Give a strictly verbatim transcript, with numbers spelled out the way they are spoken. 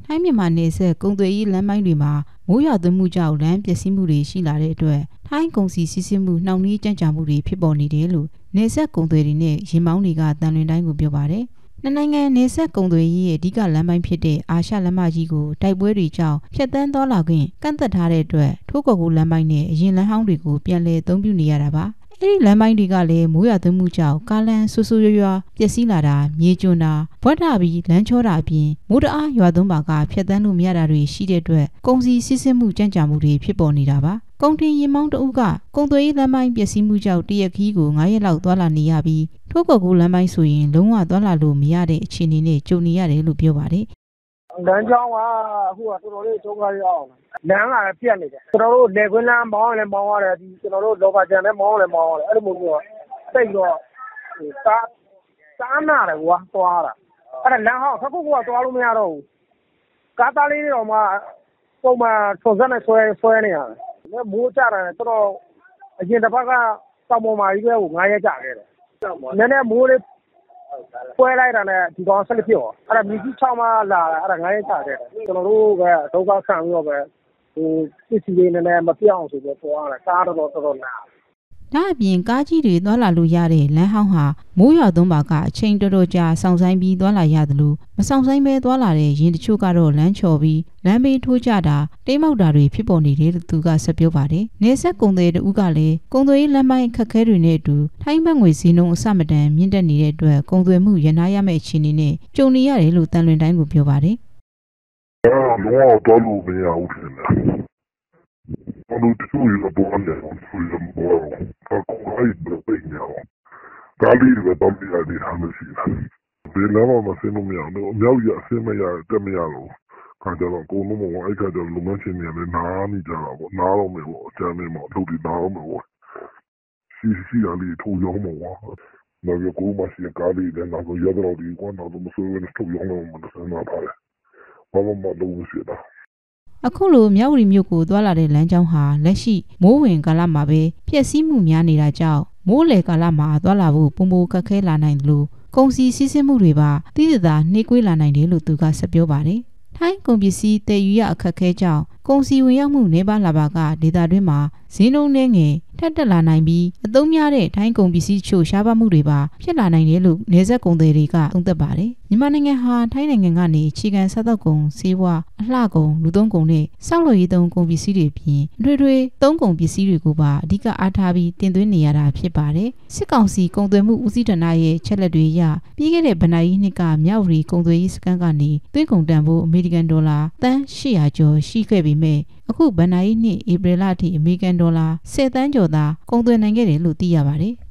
ထိုင်းမြန်မာနယ်စပ်ကုန်သွယ်ရေးလမ်းပိုင်းတွေမှာမိုးရွာသွန်းမှုကြောင့်လမ်းပျက်စီးမှုတွေရှိလာတဲ့အတွက်ထိုင်းကုန်စည်စီးဆင်းမှုနှောင့်နှေးကြန့်ကြာမှုတွေဖြစ်ပေါ်နေတယ်လို့နယ်စပ်ကုန်သွယ်တွေနဲ့ယာဉ်မောင်းတွေကတန်လွင်တိုင်းကိုပြောပါတယ်။နှစ်နိုင်ငံနယ်စပ်ကုန်သွယ်ရေးရဲ့အဓိကလမ်းပိုင်းဖြစ်တဲ့အာရှလမ်းမကြီးကိုတိုက်ပွဲတွေကြောင့်ဖျက်ဆီးသွားလာခွင့်ကန့်သတ်ထားတဲ့အတွက်ထိုးကော်ကူလမ်းပိုင်းနဲ့အရင်လမ်းဟောင်းတွေကိုပြန်လည်အသုံးပြုနေရတာပါ။အဲဒီလမ်းပိုင်းတွေကလည်းမိုးရွာသွန်းမှုကြောင့်ကားလမ်းဆူဆူရွရွပျက်စီးလာတာမြေကျွန်းတာဘွက်တာပြီးလမ်းချောတာအပြင်မိုးတအားရွာသွန်းပါကဖျက်ဆီးလို့မရတာတွေရှိတဲ့အတွက်ကုန်စည်စီးဆင်းမှုကြန့်ကြာမှုတွေဖြစ်ပေါ်နေတာပါ။ကုန်တင်ယာဉ်မောင်းတဦးကကုန်သွယ်ရေးလမ်းပိုင်းပျက်စီးမှုကြောင့်တရက်ခီးကိုငါးရက်လောက်သွားလာနေရပြီးထိုးကော်ကူလမ်းပိုင်းဆိုရင်လုံးဝသွားလာလို့မရတဲ့အခြေအနေနဲ့ကြုံနေရတယ်လို့ပြောပါတယ်။လမ်းကြောင်းကအခုကတော်တော်လေးဒုက္ခရောက်အောင်လမ်းကလည်းပြတ်နေတယ်ကျွန်တော်တို့လေကွင်းလမ်းမောင်းလည်းမောင်းရတယ်ဒီကျွန်တော်တို့လောကကျန်လည်းမောင်းလည်းမောင်းရတယ်အဲ့လိုမျိုးတော့တိတ်တော့ကားကားနာတယ်ကွာသွားတာအဲ့ဒါလမ်းဟောင်းအခုကသွားလို့မရတော့ဘူးကားသားလေးတွေတော့မှပုံမှန်ထုံစံနဲ့ဆွဲဆွဲနေရတယ်မိုးကြတယ်တော်တော်အရင်တစ်ပတ်ကတောင်ပေါ်မှာကြီးပဲကိုငါးရက်ကြာခဲ့တယ်နည်းနည်းမိုးလေးဆွဲလိုက်တာနဲ့ဒီကောင်ဆက်လက်ဖြစ်သွားအဲ့ဒါမြကြီးချောင်းမှလာတာအဲ့ဒါငါးရက်ကြာခဲ့တယ်ကျွန်တော်တို့ကဒုက္ခခံပြီးတော့ပဲဟိုစစ်စီလေးနည်းနည်းမပြောင်းဆိုပြီးပေါ်လာကားတော့တော်တော်နာဒါအပြင်ကားကြီးတွေသွားလာလို့ရတဲ့လမ်းဟောင်းဟာမိုးရွာသွန်းပါကအချိန်တော်တော်ကြာဆောင်ဆိုင်ပြီးသွားလာရတယ်လို့မဆောင်ဆိုင်ပဲသွားလာတဲ့ရင်တချို့ကတော့လမ်းချော်ပြီးလမ်းဘေးထိုးကြတာတိမ်မောက်တာတွေဖြစ်ပေါ်နေတယ်လို့သူကဆက်ပြောပါတယ်။နေဆက်ကုန်သည်တူကလည်းကုန်သွယ်ရေးလမ်းပိုင်းအခက်အခဲတွေနဲ့အတူထိုင်းဘတ်ငွေစည်းနှုန်းအဆမတန်မြင့်တက်နေတဲ့အတွက်ကုန်သွယ်မှုရနာရမယ့်အခြေအနေနဲ့ကြုံနေရတယ်လို့တန်လွင်တိုင်းကိုပြောပါတယ်။အဲတော့တော့လို့မရဘူးထင်တယ်။我都注意了多年，注意了多，他公开的背面了，家里边当地的他们是的，别那么嘛，谁都没有，那苗也谁没有，怎么样了？看见了，公路嘛，我一看见路面前面的哪里家了，我哪都没有，家里嘛，都得哪都没有，西西啊里土窑嘛，那个古嘛是家里的，那个窑到底管那怎么所谓的土窑嘛，我们都是拿它的，我们嘛都不学的。 အခုလိုမြောက်ဝတီမြို့ကိုသွားလာတဲ့လမ်းကြောင်းဟာလက်ရှိမိုးဝင်ကာလမှာပဲပျက်စီးမှုများနေတာကြောင့်မိုးလေကာလမှာသွားလာဖို့ပုံပုံခက်ခဲလာနိုင်တယ်လို့ကုန်စည်စီးဆင်းမှုတွေပါတိတိကျနှေးကွေးလာနိုင်တယ်လို့သူကဆက်ပြောပါတယ်။ထိုင်းကုန်ပစ္စည်းတည်ယူရအခက်ခဲကြောင့်ကုန်စည်ဝင်ရောက်မှုနှေးပါလာပါကဒေသတွင်းမှာဈေးနှုန်းနှဲငယ်ထက်တက်လာနိုင်ပြီးအသုံးများတဲ့ထိုင်းကုန်ပစ္စည်းချို့ရှားပါမှုတွေပါဖြစ်လာနိုင်တယ်လို့နေဆက်ကုန်သည်တွေကသုံးသပ်ပါတယ်။မြန်မာနိုင်ငံဟာထိုင်းနိုင်ငံကနေအခြေခံစားသောက်ကုန်ဆေးဝါးအလှကုန်လူသုံးကုန်နဲ့စောင့်လို့ရေးသုံးကုန်ပစ္စည်းတွေပြင်အထွေထွေသုံးကုန်ပစ္စည်းတွေကိုပါအဓိကအားထားပြီးတင်သွင်းနေရတာဖြစ်ပါတယ်။စစ်ကောင်စီကုန်သွယ်မှုဦးစီးဌာနရဲ့ချက်လက်တွေအရပြီးခဲ့တဲ့ဗဏ္ဍာရေးနှစ်ကမြောက်ဝတီကုန်သွယ်ရေးစခန်းကနေသွင်းကုန်တန်ဖိုးအမေရိကန်ဒေါ်လာသန်း၈၀၀ကျော်ရှိခဲ့ပေမဲ့အခုဗဏ္ဍာရေးနှစ်ဧပြီလအထိအမေရိကန်ဒေါ်လာ၁၀တန်းကျော်သာကုန်သွယ်နိုင်ခဲ့တယ်လို့သိရပါတယ်။